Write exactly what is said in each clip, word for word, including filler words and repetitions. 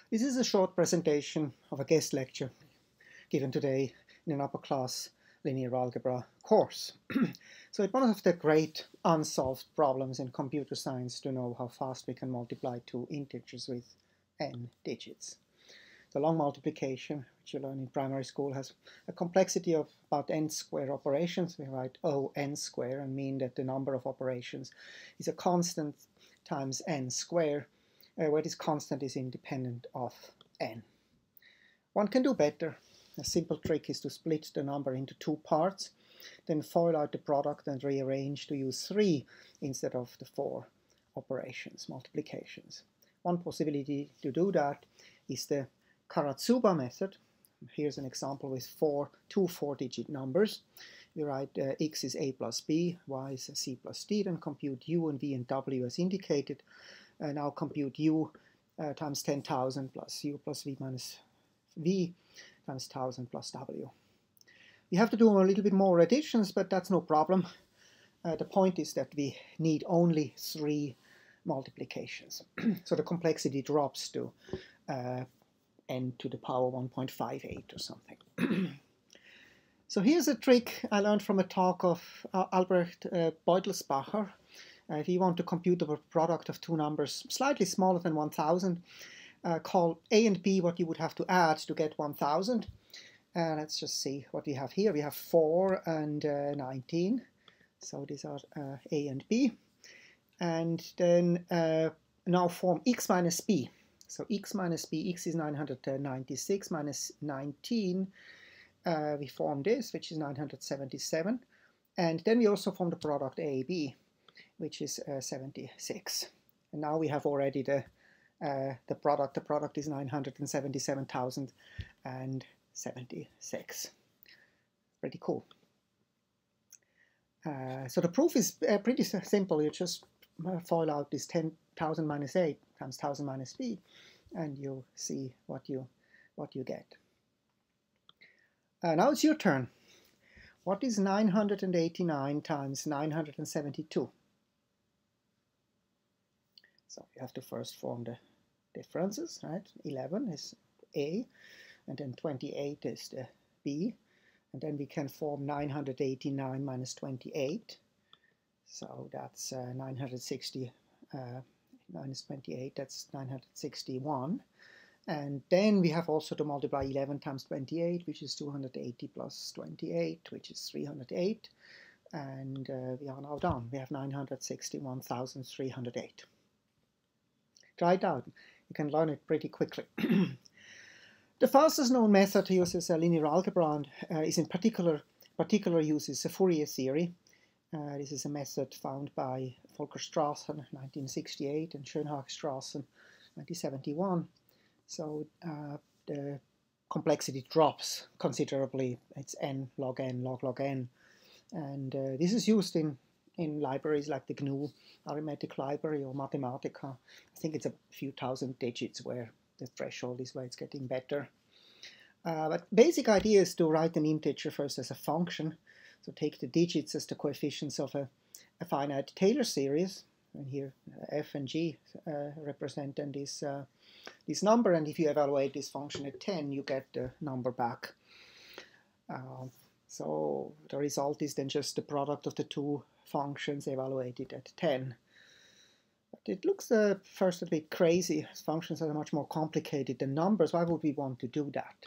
This is a short presentation of a guest lecture given today in an upper class linear algebra course. So it's one of the great unsolved problems in computer science to know how fast we can multiply two integers with n digits. The long multiplication, which you learn in primary school, has a complexity of about n square operations. We write O n square and mean that the number of operations is a constant times n square, uh, where this constant is independent of n. One can do better. A simple trick is to split the number into two parts, then FOIL out the product and rearrange to use three instead of the four operations, multiplications. One possibility to do that is the Karatsuba method. Here's an example with four, two four-digit numbers. We write uh, x is a plus b, y is c plus d, then compute u and v and w as indicated. Uh, now compute u uh, times ten thousand plus u plus v minus v times one thousand plus w. We have to do a little bit more additions, but that's no problem. Uh, the point is that we need only three multiplications. So the complexity drops to uh, n to the power one point five eight or something. So here's a trick I learned from a talk of uh, Albrecht uh, Beutelsbacher. Uh, if you want to compute the product of two numbers slightly smaller than one thousand, uh, call a and b what you would have to add to get one thousand. Uh, let's just see what we have here. We have four and uh, nineteen. So these are uh, a and b. And then uh, now form x minus b. So x minus b, x is nine hundred ninety-six minus nineteen. Uh, we form this, which is nine hundred seventy-seven. And then we also form the product a b, which is uh, seventy-six. And now we have already the, uh, the product. The product is nine hundred seventy-seven thousand seventy-six. Pretty cool. Uh, so the proof is uh, pretty simple. You just uh, FOIL out this ten thousand minus eight times one thousand minus b, and you see what you, what you get. Uh, now it's your turn. What is nine hundred eighty-nine times nine hundred seventy-two? So you have to first form the differences, right? eleven is a, and then twenty-eight is the b, and then we can form nine hundred eighty-nine minus twenty-eight. So that's uh, nine hundred sixty uh, minus twenty-eight, that's nine hundred sixty-one. And then we have also to multiply eleven times twenty-eight, which is two hundred eighty plus twenty-eight, which is three hundred eight. And uh, we are now done. We have nine hundred sixty-one thousand three hundred eight. Try it out. You can learn it pretty quickly. The fastest known method uses a linear algebra and uh, is in particular, particular uses a Fourier theory. Uh, this is a method found by Volker Strassen nineteen sixty-eight and Schönhag Strassen nineteen seventy-one. So uh, the complexity drops considerably. It's n log n log log n. And uh, this is used in, in libraries like the G N U arithmetic library or Mathematica. I think it's a few thousand digits where the threshold is where it's getting better. Uh, but basic idea is to write an integer first as a function. So take the digits as the coefficients of a, a finite Taylor series. And here uh, f and g uh, represent then this, uh, this number. And if you evaluate this function at ten, you get the number back. Uh, so the result is then just the product of the two functions evaluated at ten. But it looks uh, first a bit crazy. Functions are much more complicated than numbers. Why would we want to do that?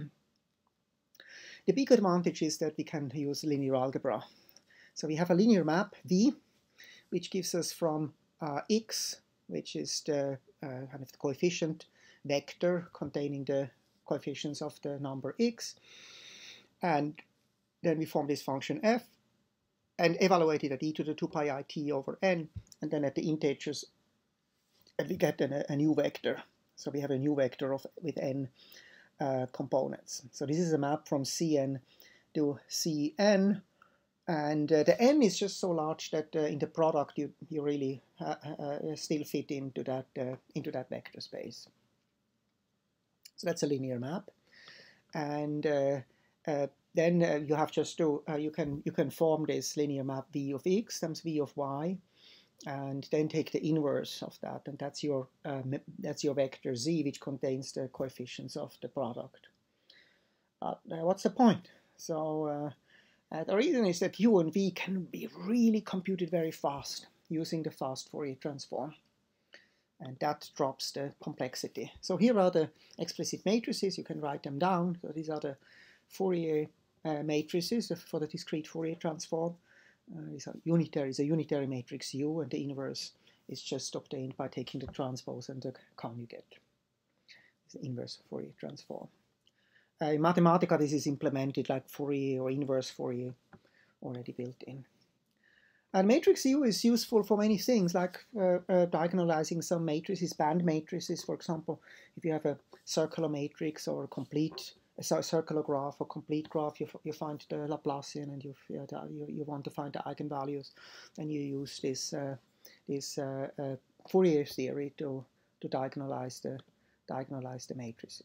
The big advantage is that we can use linear algebra. So we have a linear map, V, which gives us from uh, x, which is the uh, kind of the coefficient vector containing the coefficients of the number x. And then we form this function f, and evaluate it at e to the two pi I t over n, and then at the integers, and we get an, a new vector. So we have a new vector of with n uh, components. So this is a map from Cn to Cn, and uh, the n is just so large that uh, in the product you you really uh, uh, still fit into that uh, into that vector space. So that's a linear map, and uh, uh, then uh, you have just to uh, you can you can form this linear map v of x times v of y, and then take the inverse of that, and that's your uh, that's your vector z, which contains the coefficients of the product. But uh, what's the point? So uh, uh, the reason is that u and v can be really computed very fast using the fast Fourier transform, and that drops the complexity. So here are the explicit matrices. You can write them down. So these are the Fourier uh, matrices for the discrete Fourier transform. Uh, these are unitary, is a unitary matrix U, and the inverse is just obtained by taking the transpose and the conjugate. It's the inverse Fourier transform. Uh, in Mathematica, this is implemented like Fourier or inverse Fourier already built in. And matrix U is useful for many things, like uh, uh, diagonalizing some matrices, band matrices, for example. If you have a circular matrix or a complete a circular graph or complete graph, you, you find the Laplacian, and you, you you want to find the eigenvalues, and you use this uh, this uh, uh, Fourier theory to to diagonalize the diagonalize the matrices.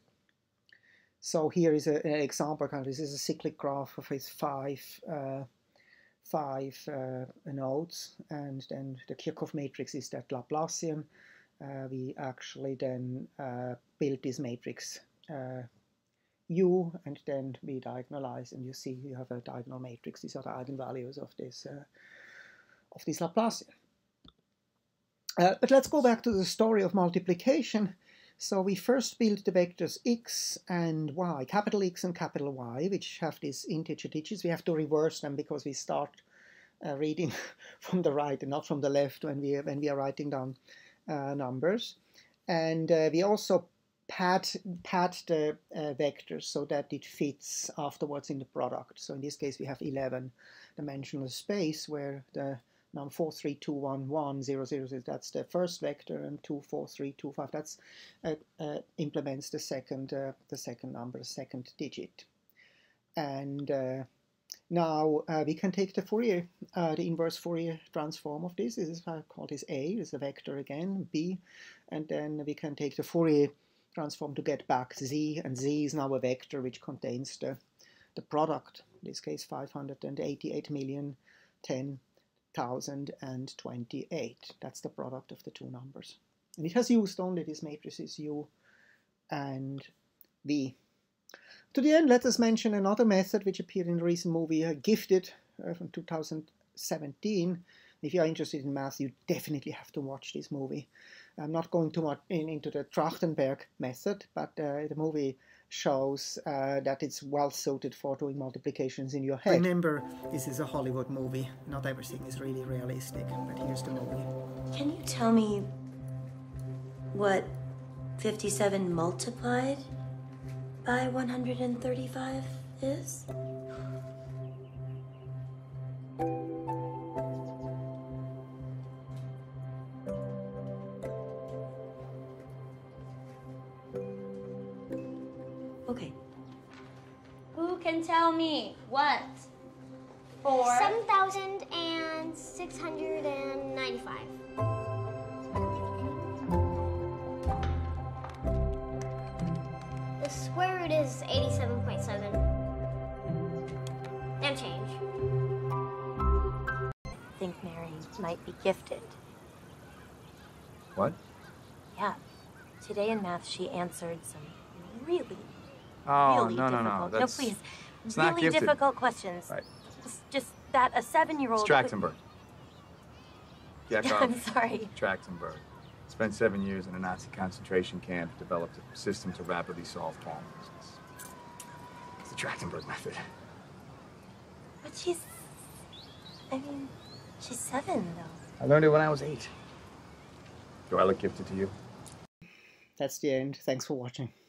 So here is a, an example. Kind of, this is a cyclic graph of its five uh, five uh, nodes, and then the Kirchhoff matrix is that Laplacian. Uh, we actually then uh, build this matrix Uh, U, and then we diagonalize, and you see you have a diagonal matrix. These are the eigenvalues of this uh, of this Laplacian. Uh, but let's go back to the story of multiplication. So we first build the vectors x and y, capital X and capital Y, which have these integer digits. We have to reverse them because we start uh, reading from the right and not from the left when we when we are writing down uh, numbers. And uh, we also pad, pad the uh, vectors so that it fits afterwards in the product. So in this case we have eleven dimensional space where the number four, three, two, one, one, zero, zero, zero, that's the first vector, and two, four, three, two, five, that's uh, uh, implements the second uh, the second number, the second digit. And uh, now uh, we can take the Fourier, uh, the inverse Fourier transform of this. This is what I call this A, this is a vector again, B, and then we can take the Fourier transform to get back z, and z is now a vector which contains the, the product, in this case five hundred eighty-eight million ten thousand twenty-eight. That's the product of the two numbers. And it has used only these matrices U and V. To the end, let us mention another method which appeared in the recent movie uh, Gifted uh, from two thousand seventeen. If you are interested in math, you definitely have to watch this movie. I'm not going too much in, into the Trachtenberg method, but uh, the movie shows uh, that it's well suited for doing multiplications in your head. Remember, this is a Hollywood movie. Not everything is really realistic, but here's the movie. Can you tell me what fifty-seven multiplied by one hundred thirty-five is? Okay. Who can tell me what? For seven thousand six hundred ninety-five. The square root is eighty-seven point seven. And change. I think Mary might be gifted. What? Yeah. Today in math, she answered some really, Oh, really no, no, difficult. no. That's, no, please. it's really not gifted. difficult questions. Right. It's just that a seven-year-old. It's Trachtenberg. Yakov I'm sorry. Trachtenberg. Spent seven years in a Nazi concentration camp, developed a system to rapidly solve problems. It's, it's the Trachtenberg method. But she's, I mean, she's seven, though. I learned it when I was eight. Do I look gifted to you? That's the end. Thanks for watching.